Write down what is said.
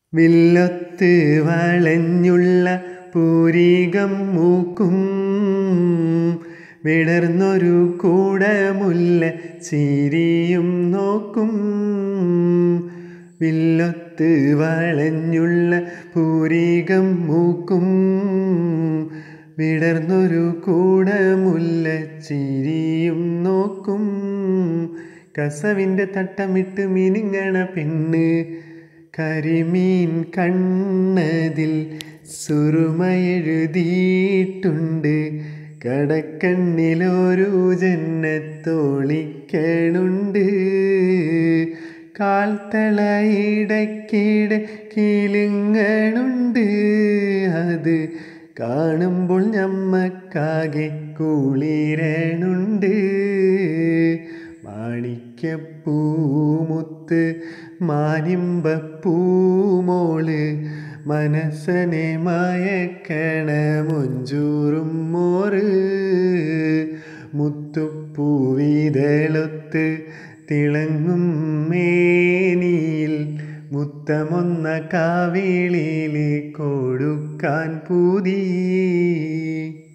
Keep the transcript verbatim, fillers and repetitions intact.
വില്ലൊത്ത് വളഞ്ഞുള്ള പൂരികം മൂക്കും വിടർന്നൊരു കൂടമുല്ല ചിരിയും നോക്കും. വില്ലൊത്ത് വളഞ്ഞുള്ള പൂരികം മൂക്കും വിടർന്നൊരു കൂടമുല്ല ചിരിയും നോക്കും. കസവിൻ്റെ തട്ടമിട്ട് മിനുങ്ങണ പെണ്ണ്, കരിമീൻ കണ്ണതിൽ സുറുമയെഴുതിയിട്ടുണ്ട്. കടക്കണ്ണിലൊരു ജന്നത്തൊളിക്കണുണ്ട്. കാൽത്തള ഇടയ്ക്കിടെ കിലുങ്ങണുണ്ട്. അത് കാണുമ്പോൾ ഞമ്മക്കാകെ കുളിരണുണ്ട്. മാണിക്യപ്പൂമുത്ത് മാനിമ്പപ്പൂമോള് മനസ്സനെ മയക്കണ മൊഞ്ചൂറും മോറ്. മുത്തുപ്പൂവിതളൊത്ത് തിളങ്ങും മേനിയിൽ മുത്തമൊന്ന കാവിളിയിൽ കൊടുക്കാൻ പൂതി.